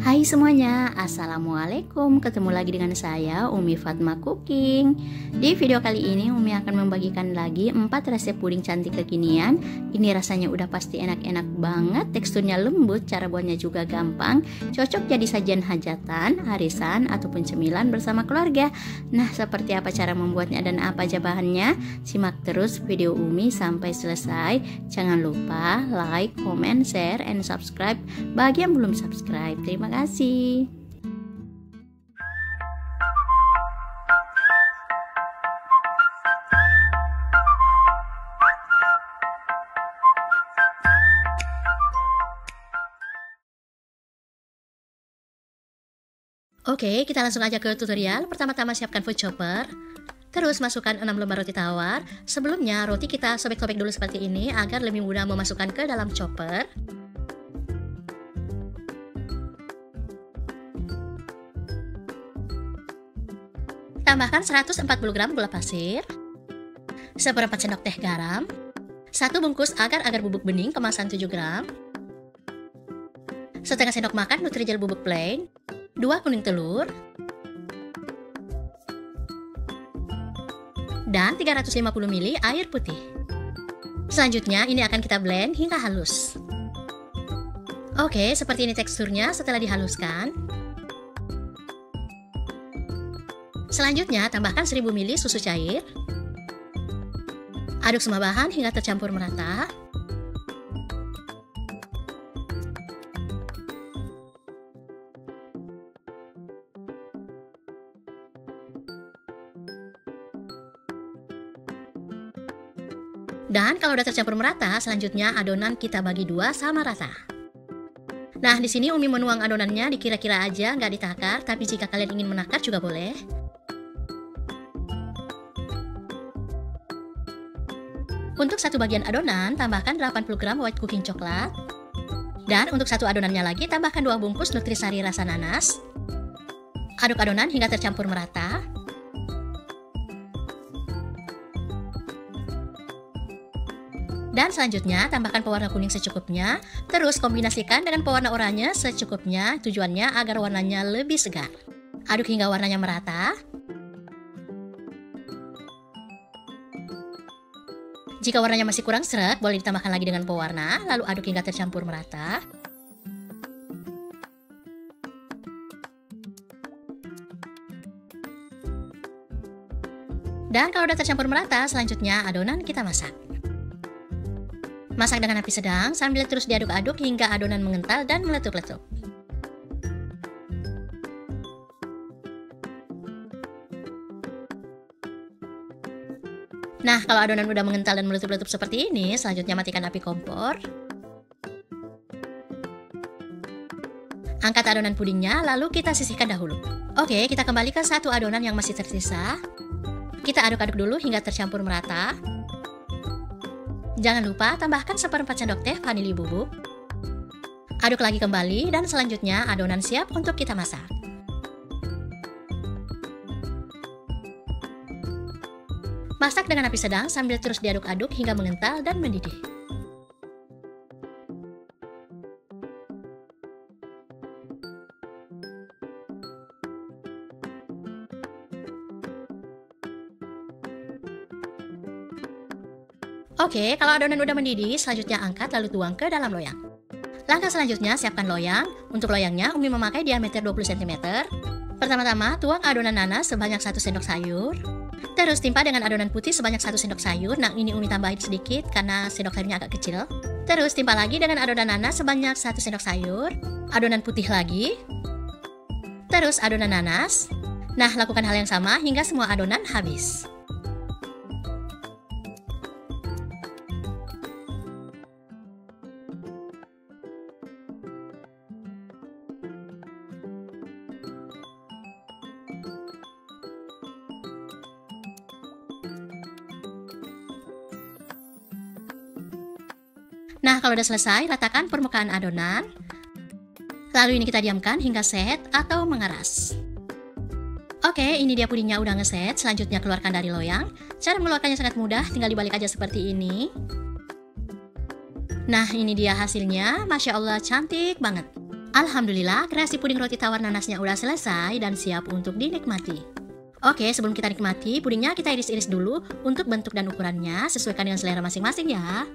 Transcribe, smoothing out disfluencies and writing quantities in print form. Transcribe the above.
Hai semuanya, Assalamualaikum. Ketemu lagi dengan saya, Umi Fatma Cooking. Di video kali ini Umi akan membagikan lagi 4 resep puding cantik kekinian. Ini rasanya udah pasti enak-enak banget, teksturnya lembut, cara buatnya juga gampang. Cocok jadi sajian hajatan, arisan, ataupun cemilan bersama keluarga. Nah, seperti apa cara membuatnya dan apa aja bahannya? Simak terus video Umi sampai selesai. Jangan lupa like, comment, share, and subscribe bagi yang belum subscribe. Terima kasih. Oke, kita langsung aja ke tutorial. Pertama-tama siapkan food chopper. Terus masukkan 6 lembar roti tawar. Sebelumnya roti kita sobek-sobek dulu seperti ini agar lebih mudah memasukkan ke dalam chopper. Tambahkan 140 gram gula pasir, seperempat sendok teh garam, 1 bungkus agar-agar bubuk bening kemasan 7 gram, setengah sendok makan Nutrijel bubuk plain, 2 kuning telur, dan 350 ml air putih. Selanjutnya ini akan kita blend hingga halus. Oke, seperti ini teksturnya setelah dihaluskan. Selanjutnya, tambahkan 1000 ml susu cair. Aduk semua bahan hingga tercampur merata. Dan kalau udah tercampur merata, selanjutnya adonan kita bagi 2 sama rata. Nah, di sini Umi menuang adonannya dikira-kira aja, nggak ditakar, tapi jika kalian ingin menakar juga boleh. Untuk satu bagian adonan, tambahkan 80 gram white cooking coklat. Dan untuk satu adonannya lagi, tambahkan 2 bungkus nutrisari rasa nanas. Aduk adonan hingga tercampur merata. Dan selanjutnya, tambahkan pewarna kuning secukupnya. Terus kombinasikan dengan pewarna oranye secukupnya, tujuannya agar warnanya lebih segar. Aduk hingga warnanya merata. Jika warnanya masih kurang sreg, boleh ditambahkan lagi dengan pewarna, lalu aduk hingga tercampur merata. Dan kalau sudah tercampur merata, selanjutnya adonan kita masak. Masak dengan api sedang sambil terus diaduk-aduk hingga adonan mengental dan meletup-letup. Nah, kalau adonan udah mengental dan meletup-letup seperti ini, selanjutnya matikan api kompor. Angkat adonan pudingnya, lalu kita sisihkan dahulu. Oke, kita kembali ke satu adonan yang masih tersisa. Kita aduk-aduk dulu hingga tercampur merata. Jangan lupa tambahkan seperempat sendok teh vanili bubuk. Aduk lagi kembali dan selanjutnya adonan siap untuk kita masak. Masak dengan api sedang sambil terus diaduk-aduk hingga mengental dan mendidih. Oke, kalau adonan udah mendidih, selanjutnya angkat lalu tuang ke dalam loyang. Langkah selanjutnya, siapkan loyang. Untuk loyangnya, Umi memakai diameter 20 cm. Pertama-tama, tuang adonan nanas sebanyak 1 sendok sayur. Terus timpa dengan adonan putih sebanyak 1 sendok sayur. Nah, ini Umi tambahin sedikit karena sendok sayurnya agak kecil. Terus timpa lagi dengan adonan nanas sebanyak 1 sendok sayur. Adonan putih lagi. Terus adonan nanas. Nah, lakukan hal yang sama hingga semua adonan habis. Nah, kalau udah selesai, ratakan permukaan adonan. Lalu ini kita diamkan hingga set atau mengeras. Oke, ini dia pudingnya udah ngeset. Selanjutnya keluarkan dari loyang. Cara mengeluarkannya sangat mudah, tinggal dibalik aja seperti ini. Nah, ini dia hasilnya. Masya Allah, cantik banget. Alhamdulillah, kreasi puding roti tawar nanasnya udah selesai dan siap untuk dinikmati. Oke, sebelum kita nikmati, pudingnya kita iris-iris dulu. Untuk bentuk dan ukurannya sesuaikan dengan selera masing-masing ya.